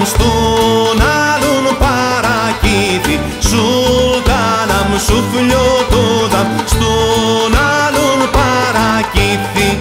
στον άλλον παρακύθι, σουλτάνα μου σουφλιωτούδαμ στον άλλον παρακύθι.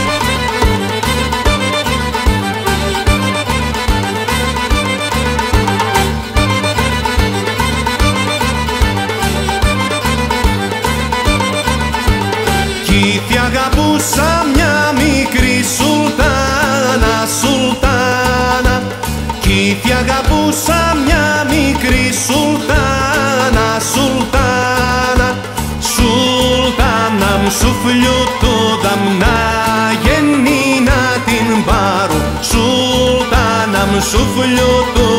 Κι αγαπούσα μια μικρή σουλτάνα, σουλτάνα. Κι αγαπούσα μια μικρή σουλτάνα, σουλτάνα. Σουλτάνα μου σουφλιωτούδαμ να γεννή να την πάρω, σουλτάνα μου σουφλιωτούδαμ.